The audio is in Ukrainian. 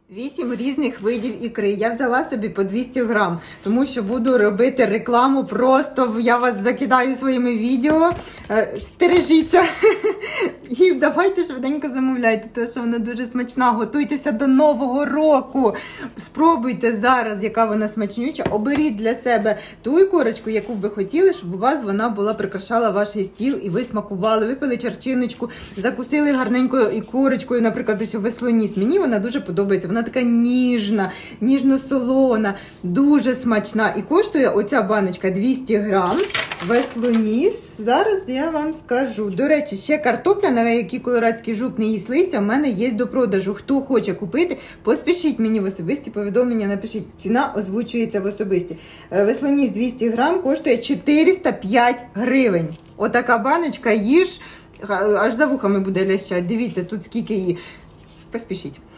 8 різних видів ікри. Я взяла собі по 200 грам, тому що буду робити рекламу просто, я вас закидаю своїми відео. Стережіться. І давайте швиденько замовляйте, тому що вона дуже смачна. Готуйтеся до Нового року. Спробуйте зараз, яка вона смачнюча. Оберіть для себе ту ікорочку, яку б ви хотіли, щоб у вас вона була, прикрашала ваш стіл і ви смакували, випили чарчиночку, закусили гарненько ікорочкою, наприклад, ось у веслоніс. Мені вона дуже подобається. Вона така ніжна, ніжно-солона, дуже смачна. І коштує оця баночка 200 грам. Веслоніс. Зараз я вам скажу. До речі, ще картопля, на якій колорадський жук не їсть листя, в мене є до продажу. Хто хоче купити, поспішіть мені в особисті повідомлення, напишіть. Ціна озвучується в особисті. Веслоніс 200 грам коштує 405 гривень. Отака баночка, їж, аж за вухами буде лящать. Дивіться, тут скільки її. Поспішіть.